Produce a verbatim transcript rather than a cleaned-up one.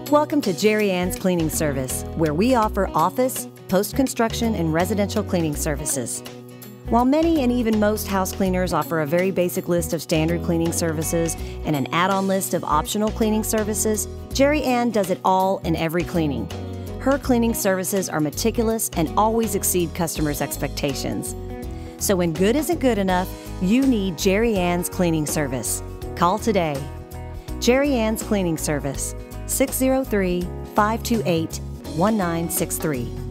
Welcome to Jeri Ann's Cleaning Service, where we offer office, post-construction, and residential cleaning services. While many and even most house cleaners offer a very basic list of standard cleaning services and an add-on list of optional cleaning services, Jeri Ann does it all in every cleaning. Her cleaning services are meticulous and always exceed customers' expectations. So when good isn't good enough, you need Jeri Ann's Cleaning Service. Call today. Jeri Ann's Cleaning Service, six oh three, five two eight, one nine six three.